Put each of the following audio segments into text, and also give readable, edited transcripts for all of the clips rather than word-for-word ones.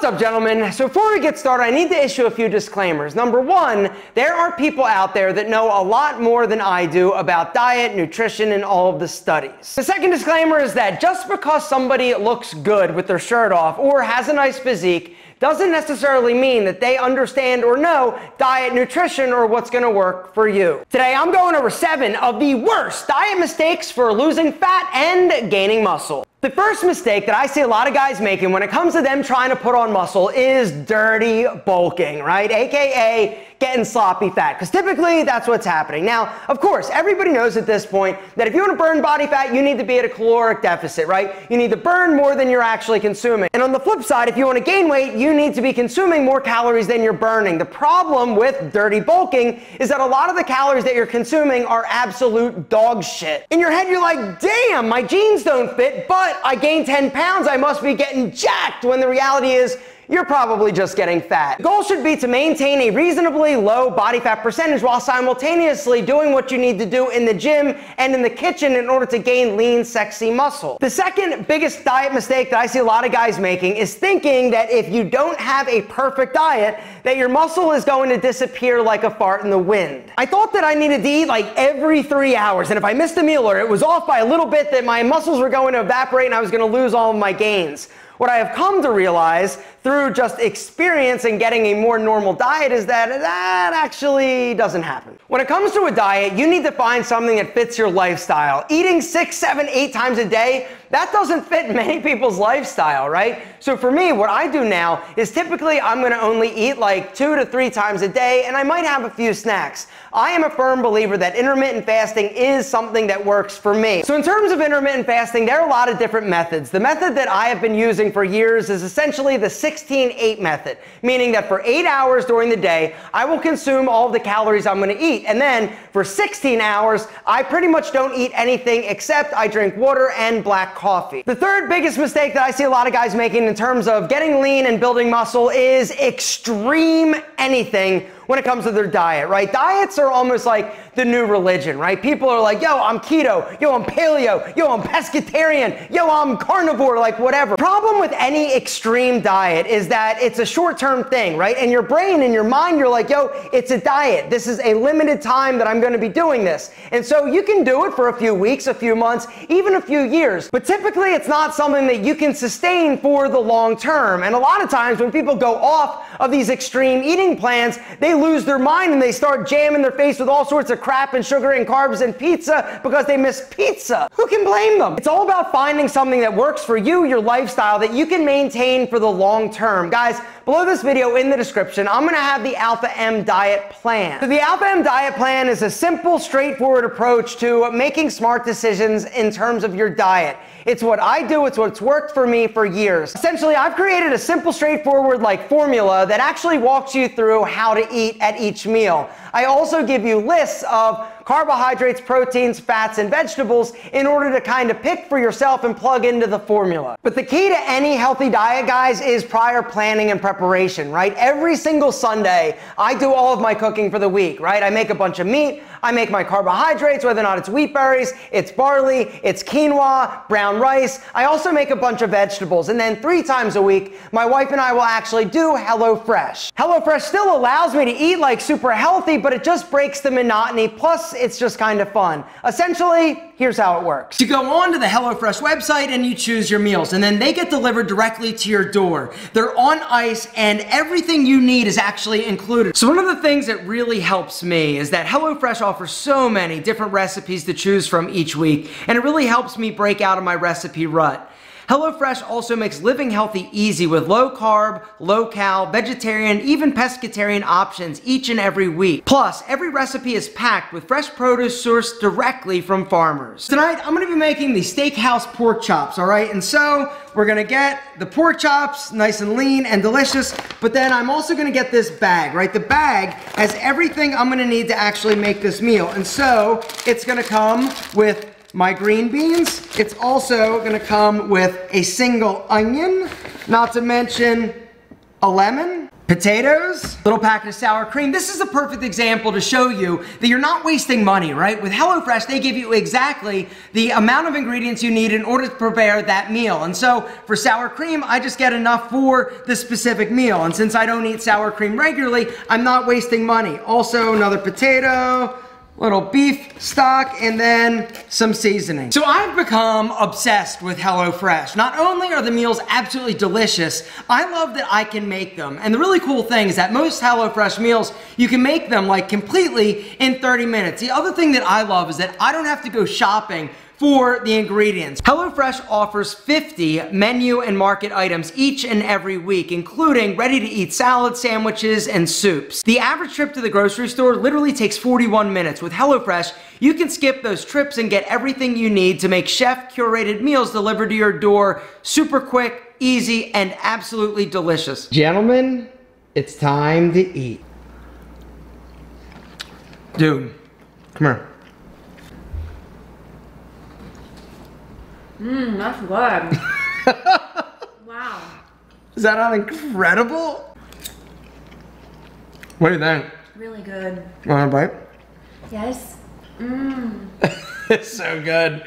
What's up, gentlemen? So before we get started, I need to issue a few disclaimers. Number one, there are people out there that know a lot more than I do about diet, nutrition, and all of the studies. The second disclaimer is that just because somebody looks good with their shirt off or has a nice physique doesn't necessarily mean that they understand or know diet, nutrition, or what's gonna work for you. Today, I'm going over 7 of the worst diet mistakes for losing fat and gaining muscle. The first mistake that I see a lot of guys making when it comes to them trying to put on muscle is dirty bulking, right? AKA getting sloppy fat, because typically that's what's happening. Now, of course, everybody knows at this point that if you want to burn body fat, you need to be at a caloric deficit, right? You need to burn more than you're actually consuming. And on the flip side, if you want to gain weight, you need to be consuming more calories than you're burning. The problem with dirty bulking is that a lot of the calories that you're consuming are absolute dog shit. In your head, you're like, damn, my jeans don't fit, but I gained 10 pounds, I must be getting jacked, when the reality is, you're probably just getting fat. The goal should be to maintain a reasonably low body fat percentage while simultaneously doing what you need to do in the gym and in the kitchen in order to gain lean, sexy muscle. The second biggest diet mistake that I see a lot of guys making is thinking that if you don't have a perfect diet, that your muscle is going to disappear like a fart in the wind. I thought that I needed to eat like every 3 hours, and if I missed a meal or it was off by a little bit, that my muscles were going to evaporate and I was going to lose all of my gains. What I have come to realize through just experience and getting a more normal diet is that that actually doesn't happen. When it comes to a diet, you need to find something that fits your lifestyle. Eating 6, 7, 8 times a day, that doesn't fit many people's lifestyle, right? So for me, what I do now is typically I'm gonna only eat like 2 to 3 times a day, and I might have a few snacks. I am a firm believer that intermittent fasting is something that works for me. So in terms of intermittent fasting, there are a lot of different methods. The method that I have been using for years is essentially the 16-8 method, meaning that for 8 hours during the day, I will consume all of the calories I'm gonna eat. And then for 16 hours, I pretty much don't eat anything except I drink water and black coffee. The third biggest mistake that I see a lot of guys making in terms of getting lean and building muscle is extreme anything when it comes to their diet, right? Diets are almost like the new religion, right? People are like, yo, I'm keto, yo, I'm paleo, yo, I'm pescatarian, yo, I'm carnivore, like whatever. Problem with any extreme diet is that it's a short-term thing, right? And your brain and your mind, you're like, yo, it's a diet. This is a limited time that I'm gonna be doing this. And so you can do it for a few weeks, a few months, even a few years. But typically it's not something that you can sustain for the long term. And a lot of times when people go off of these extreme eating plans, they lose their mind and they start jamming their face with all sorts of crap and sugar and carbs and pizza because they miss pizza. Who can blame them? It's all about finding something that works for you, your lifestyle, that you can maintain for the long term. Guys, below this video in the description, I'm gonna have the Alpha M Diet Plan. So the Alpha M Diet Plan is a simple, straightforward approach to making smart decisions in terms of your diet. It's what I do, it's what's worked for me for years. Essentially, I've created a simple, straightforward formula that actually walks you through how to eat at each meal. I also give you lists of carbohydrates, proteins, fats, and vegetables in order to kind of pick for yourself and plug into the formula. But the key to any healthy diet, guys, is prior planning and preparation, right? Every single Sunday, I do all of my cooking for the week, right? I make a bunch of meat, I make my carbohydrates, whether or not it's wheat berries, it's barley, it's quinoa, brown rice. I also make a bunch of vegetables. And then 3 times a week, my wife and I will actually do HelloFresh. HelloFresh still allows me to eat like super healthy, but it just breaks the monotony. Plus, it's just kind of fun. Essentially, here's how it works. You go on to the HelloFresh website and you choose your meals, and then they get delivered directly to your door. They're on ice and everything you need is actually included. So one of the things that really helps me is that HelloFresh offers so many different recipes to choose from each week, and it really helps me break out of my recipe rut. HelloFresh also makes living healthy easy with low carb, low cal, vegetarian, even pescatarian options each and every week. Plus, every recipe is packed with fresh produce sourced directly from farmers. Tonight, I'm gonna be making the steakhouse pork chops, all right? And so, we're gonna get the pork chops, nice and lean and delicious, but then I'm also gonna get this bag, right? The bag has everything I'm gonna need to actually make this meal. And so, it's gonna come with my green beans. It's also gonna come with a single onion, not to mention a lemon, Potatoes, little packet of sour cream. This is a perfect example to show you that you're not wasting money, right? With HelloFresh, they give you exactly the amount of ingredients you need in order to prepare that meal. And so for sour cream, I just get enough for the specific meal. And since I don't eat sour cream regularly, I'm not wasting money. Also, another potato, little beef stock, and then some seasoning. So I've become obsessed with HelloFresh. Not only are the meals absolutely delicious, I love that I can make them. And the really cool thing is that most HelloFresh meals, you can make them like completely in 30 minutes. The other thing that I love is that I don't have to go shopping for the ingredients. HelloFresh offers 50 menu and market items each and every week, including ready-to-eat salads, sandwiches, and soups. The average trip to the grocery store literally takes 41 minutes. With HelloFresh, you can skip those trips and get everything you need to make chef-curated meals delivered to your door super quick, easy, and absolutely delicious. Gentlemen, it's time to eat. Dude, come here. That's good. Wow. Is that not incredible? What do you think? Really good. Want a bite? Yes. It's so good.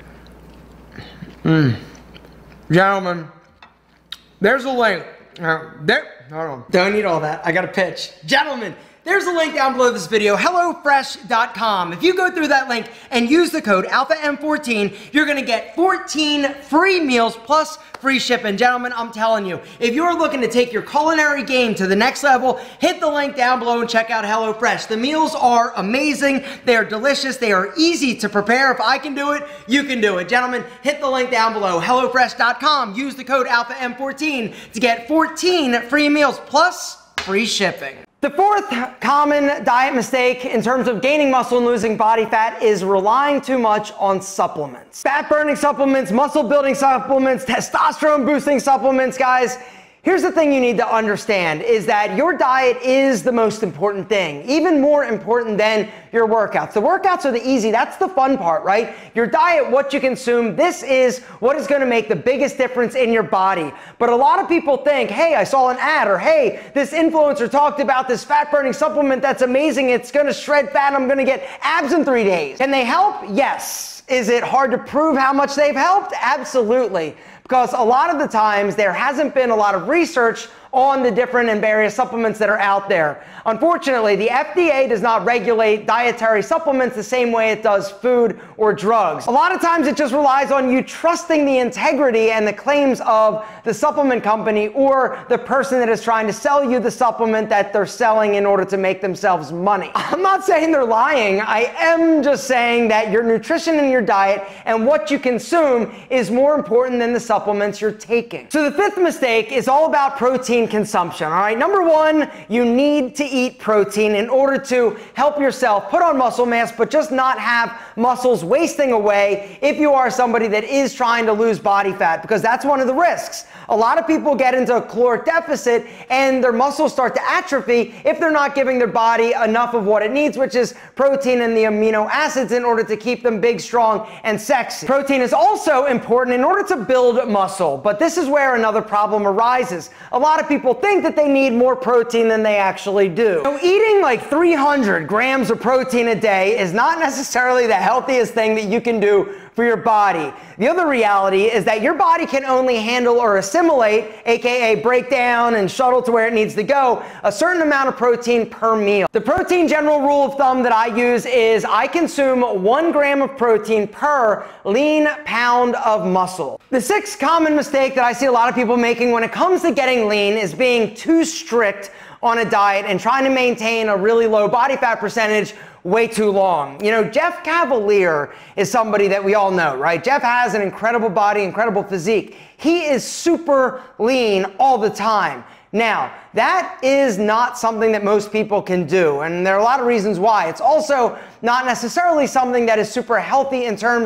Gentlemen, there's a link. Hold on. Don't eat all that. I got a pitch. Gentlemen, there's a link down below this video, HelloFresh.com. If you go through that link and use the code ALPHAM14, you're gonna get 14 free meals plus free shipping. Gentlemen, I'm telling you, if you're looking to take your culinary game to the next level, hit the link down below and check out HelloFresh. The meals are amazing, they are delicious, they are easy to prepare. If I can do it, you can do it. Gentlemen, hit the link down below, HelloFresh.com. Use the code ALPHAM14 to get 14 free meals plus free shipping. The fourth common diet mistake in terms of gaining muscle and losing body fat is relying too much on supplements. Fat burning supplements, muscle building supplements, testosterone boosting supplements, guys. Here's the thing you need to understand is that your diet is the most important thing, even more important than your workouts. The workouts are the easy, that's the fun part, right? Your diet, what you consume, this is what is gonna make the biggest difference in your body. But a lot of people think, hey, I saw an ad, or hey, this influencer talked about this fat burning supplement that's amazing, it's gonna shred fat, I'm gonna get abs in 3 days. Can they help? Yes. Is it hard to prove how much they've helped? Absolutely. Because a lot of the times there hasn't been a lot of research on the different and various supplements that are out there. Unfortunately, the FDA does not regulate dietary supplements the same way it does food or drugs. A lot of times it just relies on you trusting the integrity and the claims of the supplement company or the person that is trying to sell you the supplement that they're selling in order to make themselves money. I'm not saying they're lying. I am just saying that your nutrition and your diet and what you consume is more important than the supplements you're taking. So the fifth mistake is all about protein consumption. All right, number one, you need to eat protein in order to help yourself put on muscle mass, but just not have muscles wasting away if you are somebody that is trying to lose body fat, because that's one of the risks. A lot of people get into a caloric deficit and their muscles start to atrophy if they're not giving their body enough of what it needs, which is protein and the amino acids in order to keep them big, strong, and sexy. Protein is also important in order to build muscle, but this is where another problem arises. A lot of people think that they need more protein than they actually do. So eating like 300 grams of protein a day is not necessarily the healthiest thing that you can do for your body. The other reality is that your body can only handle or assimilate, aka break down and shuttle to where it needs to go, a certain amount of protein per meal. The protein general rule of thumb that I use is I consume 1 gram of protein per lean pound of muscle. The sixth common mistake that I see a lot of people making when it comes to getting lean is being too strict on a diet and trying to maintain a really low body fat percentage way too long. You know, Jeff Cavaliere is somebody that we all know, right? Jeff has an incredible body, incredible physique. He is super lean all the time. Now, that is not something that most people can do, and there are a lot of reasons why. It's also not necessarily something that is super healthy in terms of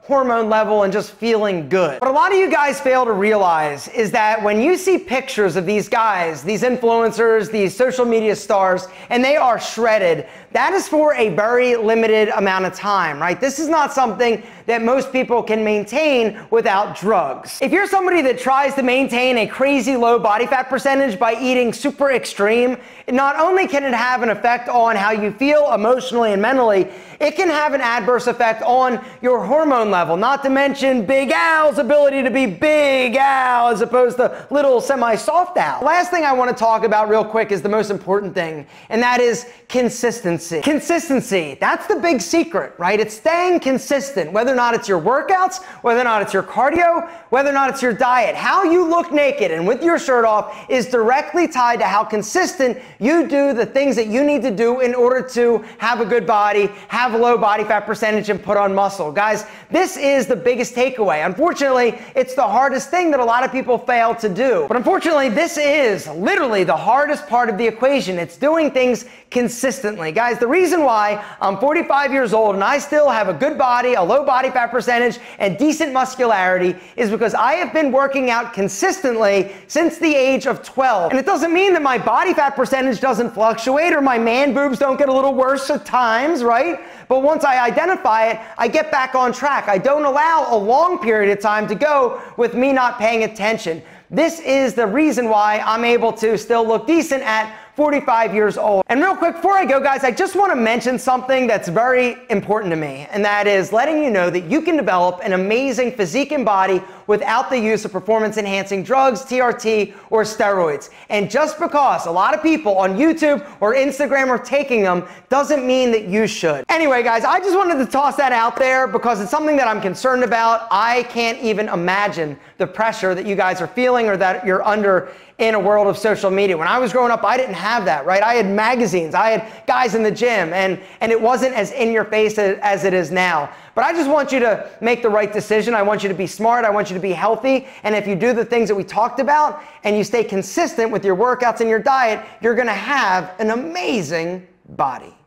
hormone level and just feeling good. What a lot of you guys fail to realize is that when you see pictures of these guys, these influencers, these social media stars, and they are shredded, that is for a very limited amount of time, right? This is not something that most people can maintain without drugs. If you're somebody that tries to maintain a crazy low body fat percentage by eating super extreme, not only can it have an effect on how you feel emotionally and mentally, it can have an adverse effect on your hormone level, not to mention Big Al's ability to be Big Al as opposed to little semi-soft Al. The last thing I want to talk about real quick is the most important thing, and that is consistency. Consistency, that's the big secret, right? It's staying consistent, whether or not it's your workouts, whether or not it's your cardio, whether or not it's your diet. How you look naked and with your shirt off is directly tied to how consistent you do the things that you need to do in order to have a good body, have a low body fat percentage, and put on muscle. Guys, this is the biggest takeaway. Unfortunately, it's the hardest thing that a lot of people fail to do. But unfortunately, this is literally the hardest part of the equation. It's doing things consistently. Guys, the reason why I'm 45 years old and I still have a good body, a low body fat percentage, and decent muscularity is because I have been working out consistently since the age of 12. And it doesn't mean that my body fat percentage doesn't fluctuate or my man boobs don't get a little worse at times, right? But once I identify it, I get back on track. I don't allow a long period of time to go with me not paying attention. This is the reason why I'm able to still look decent at 45 years old. And real quick, before I go, guys, I just want to mention something that's very important to me, and that is letting you know that you can develop an amazing physique and body without the use of performance-enhancing drugs, TRT, or steroids. And just because a lot of people on YouTube or Instagram are taking them doesn't mean that you should. Anyway, guys, I just wanted to toss that out there because it's something that I'm concerned about. I can't even imagine the pressure that you guys are feeling or that you're under in a world of social media. When I was growing up, I didn't have that, right? I had magazines, I had guys in the gym, and it wasn't as in your face as it is now. But I just want you to make the right decision. I want you to be smart. I want you to be healthy. And if you do the things that we talked about and you stay consistent with your workouts and your diet, you're gonna have an amazing body.